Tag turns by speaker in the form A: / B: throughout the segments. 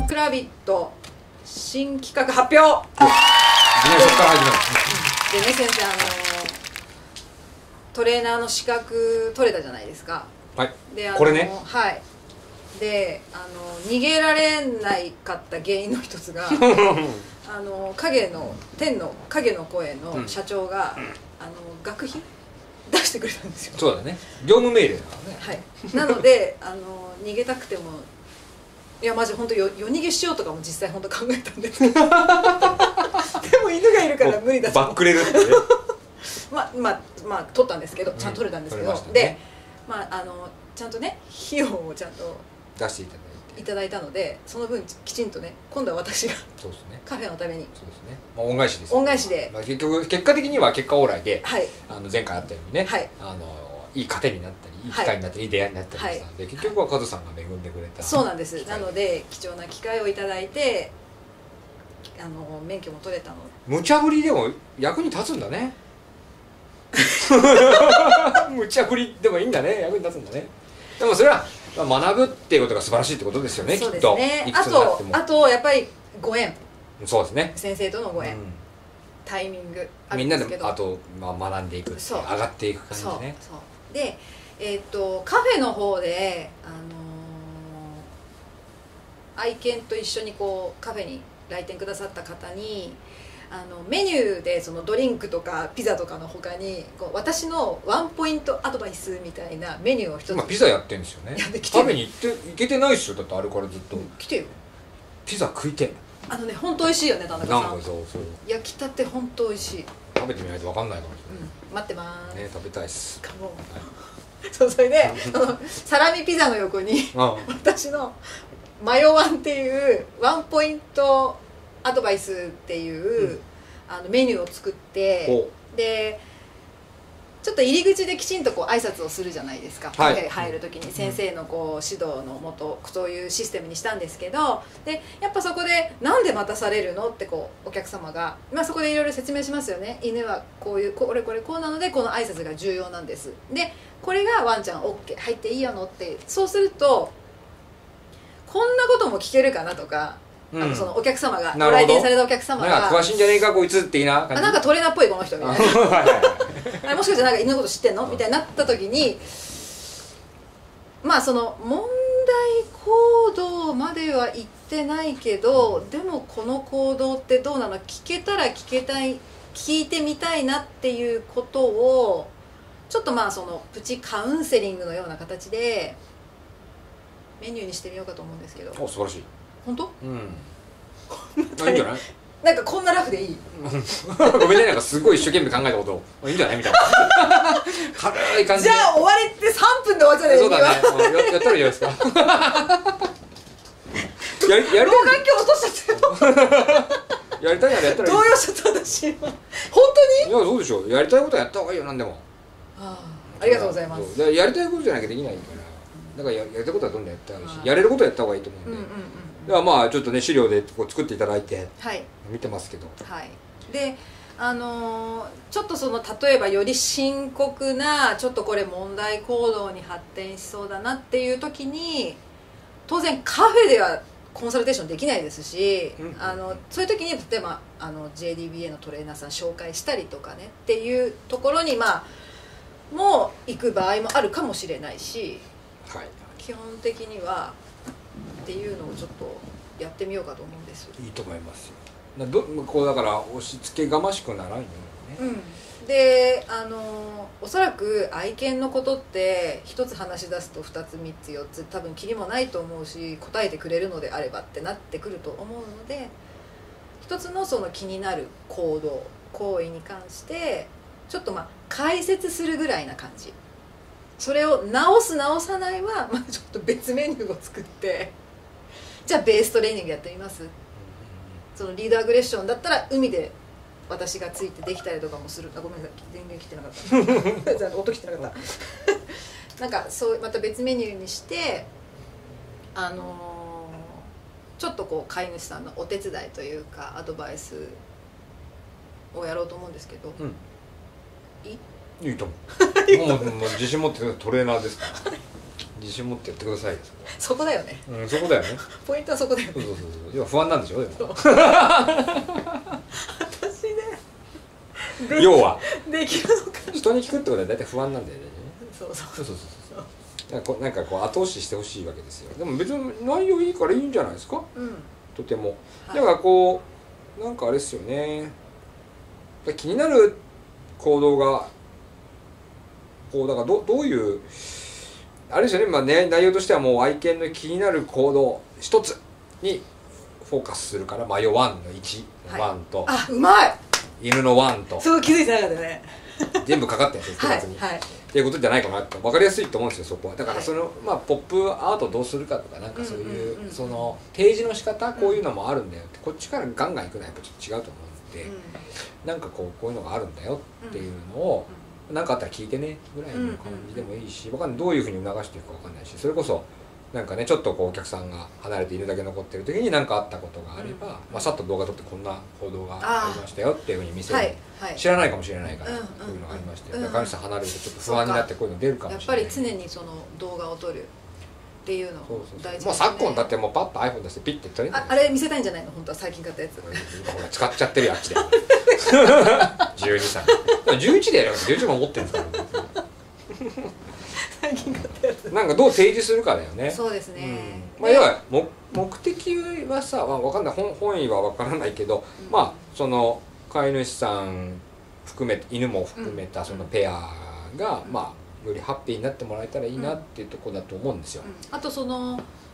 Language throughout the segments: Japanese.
A: クラビット新企画発表。
B: そこから始まる。
A: でね、先生、トレーナーの資格取れたじゃないですか。
B: はい。
A: で、
B: これね。
A: はい。で、逃げられないかった原因の一つが天の影の声の社長が、学費出してくれたんですよ。
B: そうだね。業務命令だからね。
A: はい。なので逃げたくても、いやマジ本当夜逃げしようとかも実際本当考えたんですけどでも犬がいるから無理だと
B: バックれるってね
A: まあ取ったんですけど、ちゃんと取れたんですけど、でちゃんとね費用をちゃんと
B: 出していただいて
A: たので、その分きちんとね、今度は私が
B: そうですね、
A: カフェのために
B: そうですね、恩返しです。
A: 恩返しで、
B: 結果的には結果オーライで、
A: はい、
B: 前回あったようにね、
A: はい、
B: いい糧になったり、いい機会になったり、いい出会いになったりしたので、結局はカズさんが恵んでくれた。
A: そうなんです。なので貴重な機会をいただいて、免許も取れたの。
B: 無茶ぶりでも役に立つんだね無茶ぶりでもいいんだね、役に立つんだね。でもそれは学ぶっていうことが素晴らしいってことですよね、きっと。
A: あとやっぱりご縁、
B: そうですね、
A: 先生とのご縁、タイミングある
B: みんなで
A: んですけど、
B: あと学んでいくって、上がっていく感じね。
A: そうで、カフェの方で愛犬と一緒にこうカフェに来店くださった方に、メニューでそのドリンクとかピザとかの他にこう私のワンポイントアドバイスみたいなメニューを一つ。
B: 今ピザやってんですよね。食べに行けてないっしょ。だってあれからずっと
A: 来てよ、
B: ピザ食いて。
A: 本当美味しいよね、田中さん。
B: なんかそう
A: 焼きたて本当美味しい。
B: 食べてみないと分かんないかもしれない。
A: 待ってまーす
B: ね、食べたいっす。
A: かも。そう、それでサラミピザの横に私のマヨワンっていうワンポイントアドバイスっていう、メニューを作って、でちょっと入り口できちんとこう挨拶をするじゃないですか、カフェ入る時に先生のこう指導のもとそういうシステムにしたんですけど、でやっぱそこで「なんで待たされるの?」ってこうお客様が、そこでいろいろ説明しますよね。犬はこういうこれこうなのでこの挨拶が重要なんです。でこれがワンちゃん OK 入っていいよのって、そうするとこんなことも聞けるかなとか、そのお客様がご来店されたお客様が
B: 詳しいんじゃねえかこいつっていいな感じ、
A: なんかトレーナーっぽいこの人みたいなもしかしてなんか犬のこと知ってんのみたいになった時に、その問題行動までは言ってないけど、でもこの行動ってどうなの、聞けたら聞いてみたいなっていうことをちょっとそのプチカウンセリングのような形でメニューにしてみようかと思うんですけど。
B: 素晴らしい。
A: 本当？
B: うん。いいんじゃない？
A: なんかこんなラフでいい？
B: ごめんね、なんかすごい一生懸命考えたことをいいんじゃないみたいな軽い感じで。
A: じゃあ終わりって3分で終わっちゃうね。
B: そうだね。やったらいいじゃないですか。やりたい。
A: 老眼鏡落としちゃった
B: やりたいならやったらいい。
A: 動揺しちゃった私今。本当に？
B: いやそうでしょ。やりたいことはやった方がいいよ、なんでも。
A: ありがとうございます。
B: やりたいことじゃなきゃできないから。だからやりたいことはどんどんやった方がいいし、やれることはやった方がいいと思うんで。ではちょっとね資料でこう作っていただいて見てますけど。
A: はい。でちょっとその例えばより深刻なちょっとこれ問題行動に発展しそうだなっていう時に、当然カフェではコンサルテーションできないですし、そういう時に例えばJDBA のトレーナーさん紹介したりとかねっていうところにもう行く場合もあるかもしれないし、基本的にはっていうのをちょっとやってみようかと思うんです。
B: いいと思いますよ。こうだから押し付けがましくならんようにね。
A: でおそらく愛犬のことって一つ話し出すと2つ3つ4つ多分キリもないと思うし、答えてくれるのであればってなってくると思うので、一つのその気になる行為に関してちょっと解説するぐらいな感じ。それを直す直さないはちょっと別メニューを作って、じゃあベーストレーニングやってみます。そのリードアグレッションだったら海で私がついてできたりとかもする。ごめんなさい、電源切ってなかった音切ってなかったなんかそうまた別メニューにしてちょっとこう飼い主さんのお手伝いというかアドバイスをやろうと思うんですけど、
B: いいと思う。もう自信持ってトレーナーですから自信持ってやってくださいよ。
A: そこだよね。
B: うん、そこだよね。
A: ポイントはそこだよね。
B: そうそうそう。要は不安なんでしょ。でも
A: 私ね。
B: 要は
A: できるのか。
B: 人に聞くってことは大体不安なんだよね。
A: そうそう
B: そうそうそうそう。なんかこう後押ししてほしいわけですよ。でも別に内容いいからいいんじゃないですか。
A: うん。
B: とても。
A: はい、
B: だからこうなんかあれですよね。気になる行動がこうだからどういうあれですよね。まあね、内容としてはもう愛犬の気になる行動一つにフォーカスするから迷わんの1のワンと、
A: あ、うまい。
B: 犬のワンと
A: そう気づいてなかったね。
B: 全部かかってるんですよ、複雑に。
A: はいはい、
B: っていうことじゃないかなって分かりやすいと思うんですよ、そこは。だからその、まあポップアートどうするかとかなんかそういうその提示の仕方こういうのもあるんだよってこっちからガンガンいくのはやっぱちょっと違うと思うんで、なんかこういうのがあるんだよっていうのを何かあったら聞いてねぐらいの感じでもいいし、分かんないどういうふうに促していくか分かんないし、それこそなんかねちょっとこうお客さんが離れて犬だけ残ってる時に何かあったことがあれば、まあ、さっと動画撮ってこんな報道がありましたよっていうふうに見せる、知らないかもしれないから、こういうのがありましたよ、飼い主さん離れるとちょっと不安になってこういうの出るかもしれない。
A: やっぱり常にその動画を撮るっていうの大事。
B: もう昨今だってもうパッと iPhone 出してピッて撮れる。
A: あれ見せたいんじゃないの本当は最近買ったやつ。
B: 今ほら使っちゃってるやつで12歳11でやれば11も持ってるんですから
A: 最近買ったやつ
B: なんかどう提示するかだよね。
A: そうですね、
B: まあ要は目的はさ、まあ、分かんない本意は分からないけど、まあその飼い主さん含め犬も含めたそのペアがまあよりハッピーになってもらえたらいいなっていうところだと思うんですよ。
A: あとその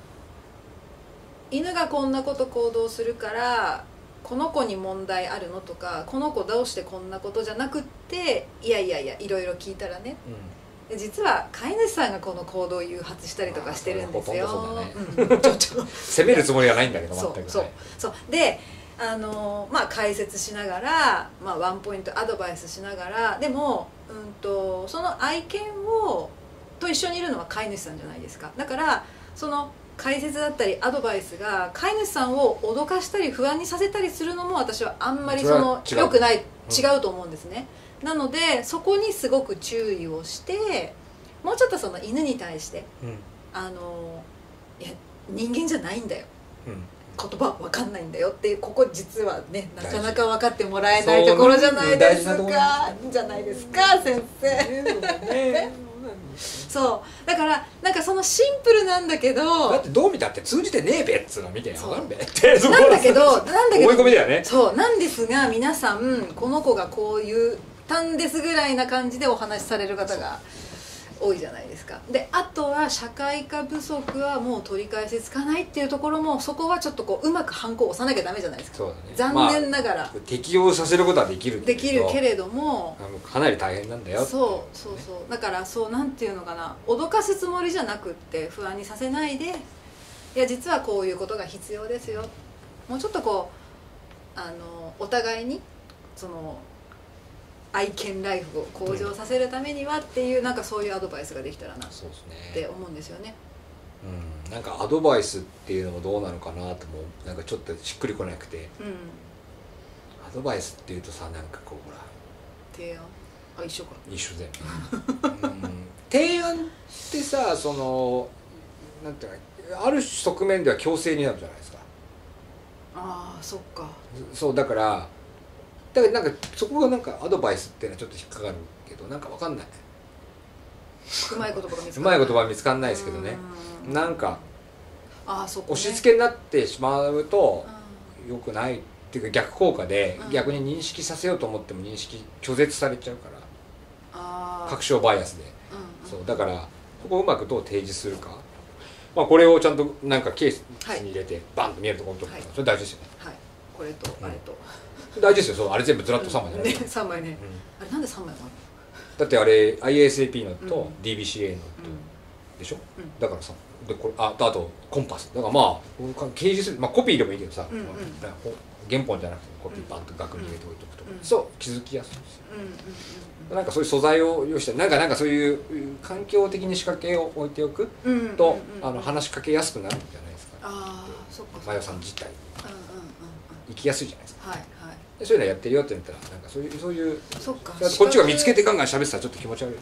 A: 犬がこんなこと行動するからこの子に問題あるのとかこの子どうしてこんなことじゃなくっていやいろいろ聞いたらね、実は飼い主さんがこの行動を誘発したりとかしてるんですよ。
B: 責めるつもりはないんだけど全く。
A: そうでまあ解説しながら、まあ、ワンポイントアドバイスしながらでも、その愛犬と一緒にいるのは飼い主さんじゃないですか。だからその解説だったりアドバイスが飼い主さんを脅かしたり不安にさせたりするのも私はあんまり良くない、違うと思うんですね。なのでそこにすごく注意をしてもうちょっとその犬に対して、いや人間じゃないんだよ、言葉分かんないんだよっていうここ実はねなかなか分かってもらえないところじゃないですかじゃないですか先生。そうだからなんかそのシンプルなんだけど
B: だってどう見たって通じてねえべっつうの見て分かんべって
A: なんだけど思
B: い込みだよね。
A: そうなんですが皆さんこの子がこう言ったんですぐらいな感じでお話しされる方が多いじゃないですか。であとは社会化不足はもう取り返しつかないっていうところもそこはちょっとこううまくハンコを押さなきゃダメじゃないですか。
B: そうだね、
A: 残念ながら、
B: 適応させることはできる
A: けれども
B: かなり大変なんだよ。
A: そうだからそうなんていうのかな脅かすつもりじゃなくって不安にさせないでいや実はこういうことが必要ですよ。もうちょっとこうお互いにその愛犬ライフを向上させるためにはっていう、なんかそういうアドバイスができたらなって思うんですよね。
B: なんかアドバイスっていうのもどうなのかなともなんかちょっとしっくりこなくて、アドバイスっていうとさなんかこうほら
A: 提案一緒か
B: 一緒だよね提案ってさそのなんていうのある側面では強制になるじゃないですか。
A: ああそっか。
B: そうだからなんかそこがなんかアドバイスっていうのはちょっと引っかかるけどなんかわかんない。
A: うまい言葉が
B: 見つかんないですけどね。なんか
A: そこ、ね、
B: 押し付けになってしまうと良くないっていうか逆効果で逆に認識させようと思っても認識拒絶されちゃうから確証バイアスで、そうだからここをうまくどう提示するか、まあ、これをちゃんとなんかケースに入れてバンと見えるところとか、それ大事ですよね。
A: はいこれとあれと。
B: 大事ですよ。そうあれ全部ずらっと3枚じゃないですか。
A: 3枚ね。あれなんで3枚もあるの？
B: だってあれ IASAP のと DBCA のとでしょ。だからさでこれあとコンパスだからまあ掲示するコピーでもいいけどさ原本じゃなくてコピーバンと額に入れておいておくとそう気づきやすいんですよ。なんかそういう素材を用意してなんかそういう環境的に仕掛けを置いておくと話しかけやすくなるんじゃないですか。
A: そっか。
B: マヨさん自体行きやすいじゃないですか。
A: はいはい。
B: そういうのやってるよって言ったらなんかそういう
A: そっか
B: こっちが見つけてガンガン喋ってたらちょっと気持ち悪い。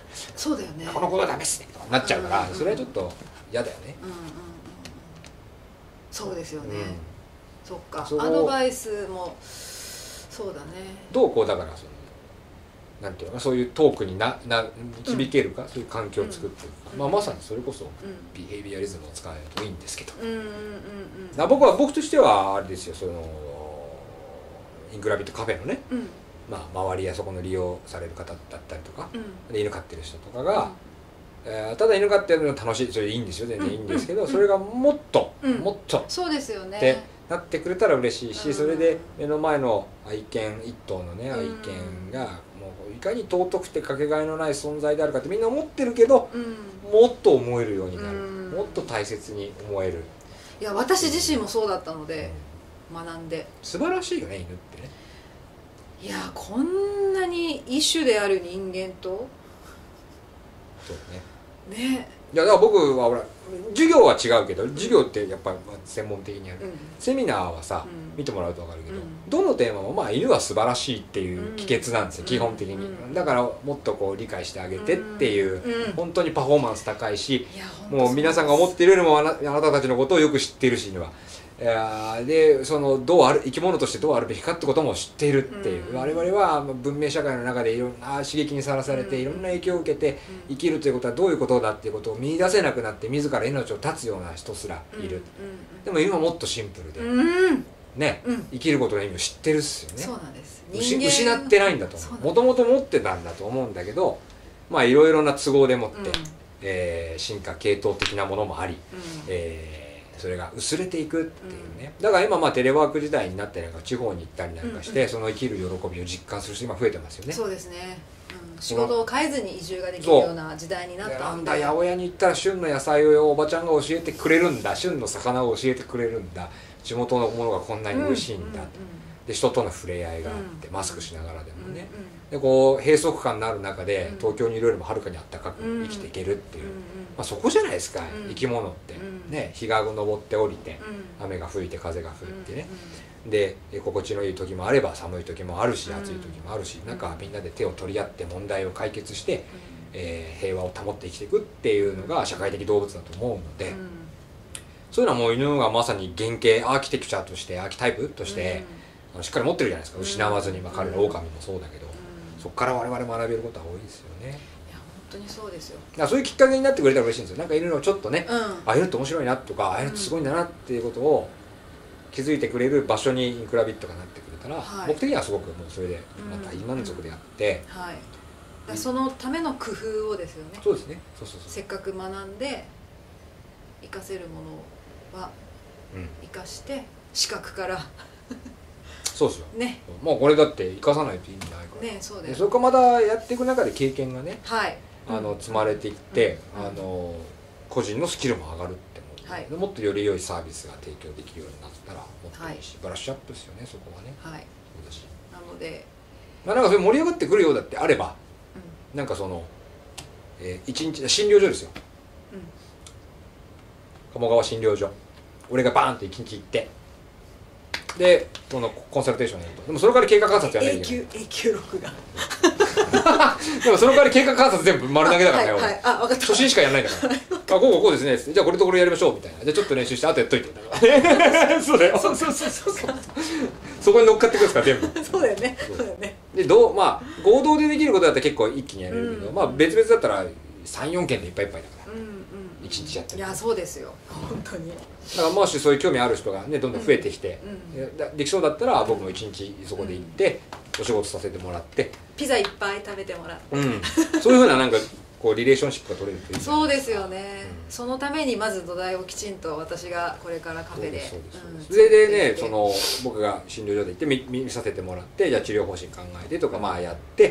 A: そうだよね、
B: この子はダメっすねとかなっちゃうから、それはちょっと嫌だよね。
A: そうですよね、そっか、アドバイスもそうだね。
B: どうこうだからそのなんていうのか、そういうトークに導けるか、そういう環境を作っていくか、まさにそれこそビヘイビアリズムを使えるといいんですけど、僕としてはあれですよ、そのイングラビットカフェのね、周りやそこの利用される方だったりとか、犬飼ってる人とかが、ただ犬飼ってるのが楽しい、それいいんですよ、全然いいんですけど、それがもっともっと
A: そうですよね
B: ってなってくれたら嬉しいし、それで目の前の愛犬一頭のね、愛犬がもういかに尊くてかけがえのない存在であるかってみんな思ってるけど、もっと思えるようになる、もっと大切に思える。
A: いや、私自身もそうだったので、学んで
B: 素晴らしいよね、犬ってね。
A: いや、こんなに異種である人間と、
B: そうね。
A: ね、
B: いや、だから僕はほら授業は違うけど、授業ってやっぱり専門的にやる、セミナーはさ、見てもらうと分かるけど、どのテーマも犬は素晴らしいっていう帰結なんですよ、基本的に。だからもっとこう理解してあげてっていう、本当にパフォーマンス高いし、もう皆さんが思っているよりもあなたたちのことをよく知っているし、犬は。でその生き物としてどうあるべきかってことも知っているっていう、我々は文明社会の中でいろんな刺激にさらされて、いろんな影響を受けて生きるということはどういうことだっていうことを見出せなくなって、自ら命を絶つような人すらいる。でも今もっとシンプルで、ね、生きることの意味を知ってるっすよね。
A: そうなんです。
B: 失ってないんだと思う。もともと持ってたんだと思うんだけど、まあいろいろな都合でもって、進化系統的なものもあり、それが薄れていくっていうね。だから今テレワーク時代になってなんか地方に行ったりなんかして、その生きる喜びを実感する人今増えてますよね。
A: そうですね、仕事を変えずに移住ができるような時代になったんで、
B: 八百屋に行ったら旬の野菜をおばちゃんが教えてくれるんだ、旬の魚を教えてくれるんだ、地元のものがこんなに美味しいんだ、で人との触れ合いがあって、マスクしながらでもね、でこう閉塞感のある中で東京にいるよりもはるかにあったかく生きていけるっていう、そこじゃないですか、生き物ってね。日が昇って降りて、雨が吹いて風が吹いてね、で心地のいい時もあれば寒い時もあるし、暑い時もあるし、なんかみんなで手を取り合って問題を解決して、平和を保って生きていくっていうのが社会的動物だと思うので、そういうのはもう犬がまさに原型、アーキテクチャとして、アーキタイプとして、しっかり持ってるじゃないですか。失わずに、彼ら狼もそうだけど、そこから我々学べることは多いですよね。
A: いや本当にそうですよ。
B: だからそういうきっかけになってくれたら嬉しいんですよ。なんか犬のちょっとね、犬って面白いなとか、犬ってすごいんだなっていうことを気づいてくれる場所にインクラビットがなってくれたら、僕的にはすごくもうそれでまた大満足であって、
A: そのための工夫をですよね。
B: そうですね。
A: せっかく学んで活かせるものは活かして資格から
B: そうですよ
A: ね。
B: もうこれだって生かさないと意味ないから
A: ね。そうだよ。
B: それからまたやっていく中で経験がね、積まれていって、個人のスキルも上がるってもう、もっとより良いサービスが提供できるようになったらもっといいし、ブラッシュアップですよね、そこはね。そうだし、
A: なので
B: なんかそれ盛り上がってくるようだってあれば、なんかその一日診療所ですよ、鴨川診療所、俺がバーンと一日行って、でそのコンサルテーションやると。でもその代わり経過観察やらないといけない。
A: 永久録画
B: でもその代わり経過観察全部丸投げだからね。初心しかやらないんだから。こうですね、じゃあこれとこれやりましょうみたいな、じゃあちょっと練習してあとやっといてそうだよ。そうそこに乗っかってくるんですから全部。そうだよね。で合同でできることだったら結構一気にやれるけど、別々だったら 3,4 件でいっぱいいっぱいだから一日やってる。
A: いやそうですよ、本当に。
B: だからもしそういう興味ある人がねどんどん増えてきて、できそうだったら僕も一日そこで行ってお仕事させてもらって、
A: ピザいっぱい食べてもらって、
B: そういうふうななんかこうリレーションシップが取れるといい。
A: そうですよね。そのためにまず土台をきちんと私がこれからカフェで
B: それでね、その僕が診療所で行って見させてもらって、じゃあ治療方針考えてとかやって、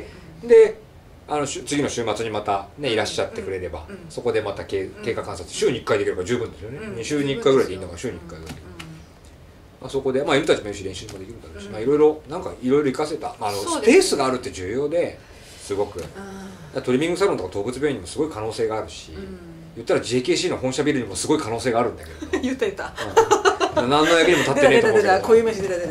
B: で次の週末にまたねいらっしゃってくれれば、そこでまた経過観察週に1回できれば十分ですよね。週に1回ぐらいでいいのが週に1回ぐらいで、そこで犬たちもいるし練習もできるだろうし、いろいろ活かせたスペースがあるって重要で、すごくトリミングサロンとか動物病院にもすごい可能性があるし、言ったら JKC の本社ビルにもすごい可能性があるんだけど言った何の役にも立ってねえと思うけど、
A: こういう飯出た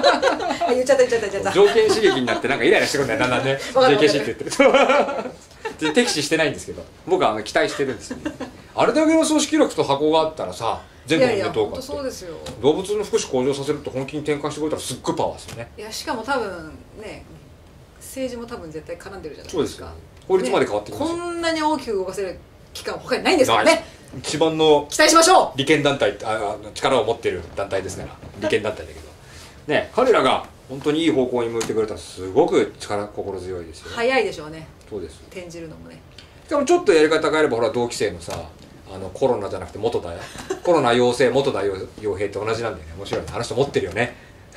A: 言っちゃった
B: 条件刺激になってなんかイライラしてくるんだよ、だんだんね。JKC って言ってる敵視してないんですけど、僕は期待してるんですよ、ね、あれだけの組織力と箱があったらさ、全国のネトウカって動物の福祉向上させると本気に転換してくれたらすっごいパワーですよね。
A: いや、しかも多分ね、政治も多分絶対絡んでるじゃないですか。
B: そうですよ、ね、法律まで変わってきますよ、
A: こんなに大きく動かせる機関は他にないんですからね。
B: 一番の
A: 期待しましょう。
B: 利権団体、力を持っている団体ですから、利権団体だけどね、彼らが本当にいい方向に向いてくれたらすごく心強いですよ。
A: 早いでしょうね。
B: そうです。
A: 転じるのもね。
B: しかもちょっとやり方変えれば、ほら同期生のさ、コロナじゃなくて元だよ、コロナ陽性元田陽平って同じなんだよね。面白いね、あの人持ってるよね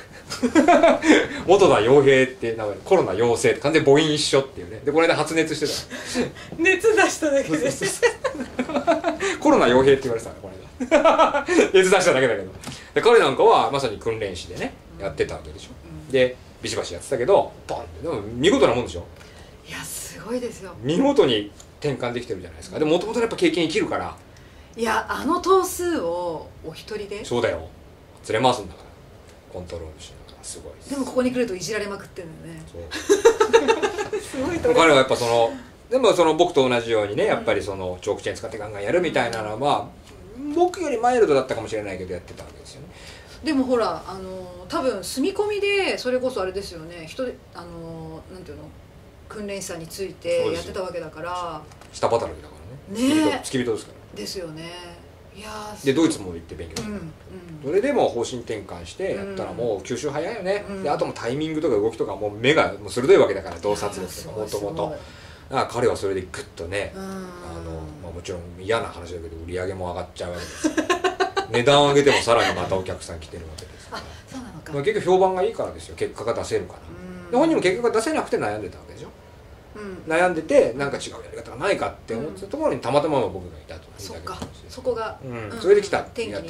B: 元田陽平って名前、コロナ陽性って完全に母音一緒っていうね。でこの間発熱して
A: た熱出しただけで
B: コロナ陽平って言われてたね、この間熱出しただけだけど。で彼なんかはまさに訓練士でねやってたわけでしょ、うん、でビシバシやってたけどポンってでも見事なもんでしょ。
A: いや、すごいですよ。
B: 見事に転換できてるじゃないですか。でもともとやっぱ経験生きるから。
A: いや、あの頭数をお一人で。
B: そうだよ、連れ回すんだからコントロールしながら。すごいです。
A: でもここに来るといじられまくってるんだよね。
B: そうすごいと。彼はやっぱでも僕と同じようにね、やっぱりチョークチェーン使ってガンガンやるみたいなのは、僕よりマイルドだったかもしれないけどやってたわけですよね。
A: でもほら、多分住み込みでそれこそあれですよね、人でなんていうの、訓練士さんについてやってたわけだから。
B: 下働きだからね。付き人ですから。
A: ですよね。いや
B: でドイツも行って勉強して、それでも方針転換してやったらもう吸収早いよね、であともタイミングとか動きとかもう目がもう鋭いわけだから、洞察力とかもともと。だから彼はそれでグッとね、もちろん嫌な話だけど売り上げも上がっちゃうわけですよ値段上げてもさらにまたお客さん来てるわけですから。
A: そうなのか。
B: 結局評判がいいからですよ、結果が出せるから。で本人も結果が出せなくて悩んでたわけでしょ、悩んでてなんか違うやり方がないかって思ってたところにたまたま僕がいたと。
A: そっか、そこが
B: それで来た、
A: 転機になって。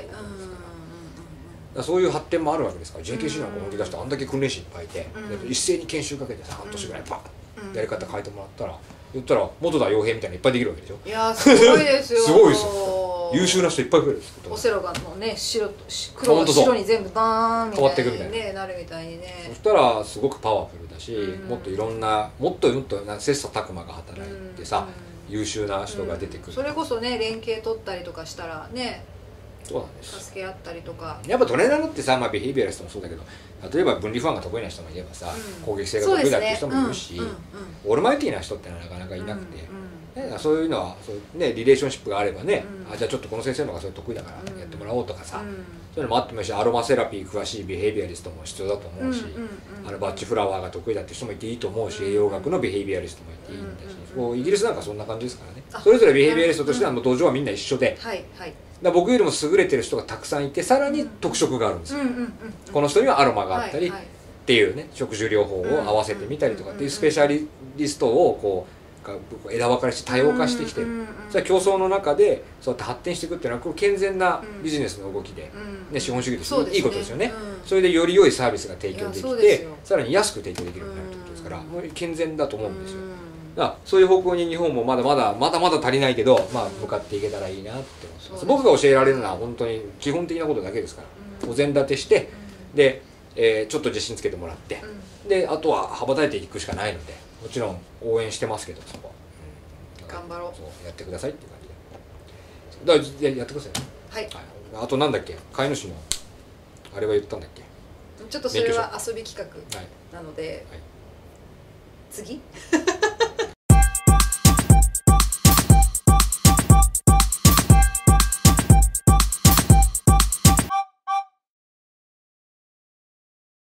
B: そういう発展もあるわけですから。 JKC なんか本気出してあんだけ訓練士いっぱいいて、一斉に研修かけてさ、半年ぐらいパッやり方変えてもらったら、言ったら元田陽平みたいないっぱいできるわけでしょ。
A: いや、すごいですよ
B: すごいですよ、優秀な人いっぱい増えるんです。
A: オセロがもうね、黒が白に全部バーンみたいにねなるみたいにね。
B: そしたらすごくパワフルだし、もっといろんなもっと切磋琢磨が働いてさ、優秀な人が出てくる。
A: それこそね、連携取ったりとかしたらね、
B: そうなんです、
A: 助け合ったりとか。
B: やっぱトレーナーだってさ、ビヘイビアリストもそうだけど、例えば分離不安が得意な人もいればさ、攻撃性が得意だっていう人もいるし、オールマイティーな人ってなかなかいなくて、そういうのはリレーションシップがあればね、じゃあちょっとこの先生の方がそれ得意だからやってもらおうとかさ、そういうのもあってもいいし、アロマセラピー詳しいビヘイビアリストも必要だと思うし、バッチフラワーが得意だって人もいていいと思うし、栄養学のビヘイビアリストもいていいんだし、イギリスなんかそんな感じですからね。それぞれビヘイビアリストとしては道場はみんな一緒で、僕よりも優れてる人がたくさんいて、さらに特色があるんですよ。この人にはアロマがあったりっていうね、食事療法を合わせてみたりとかっていうスペシャリストをこう枝分かれして多様化してきてる。それは競争の中でそうやって発展していくっていうのは、これ健全なビジネスの動きで、資本主義としていいことですよね。それでより良いサービスが提供できて、さらに安く提供できるようになるってことですから、もう健全だと思うんですよ。そういう方向に日本もまだまだ足りないけど、向かっていけたらいいなって思ってます。僕が教えられるのは本当に基本的なことだけですから、お膳立てして、で、ちょっと自信つけてもらって、であとは羽ばたいていくしかないので、もちろん応援してますけど、そこは、
A: 頑張ろう、
B: やってくださいっていう感じで、やってくださいね。はい、あとなんだっけ、飼い主のあれは言ったんだっけ。
A: ちょっとそれは遊び企画なので、次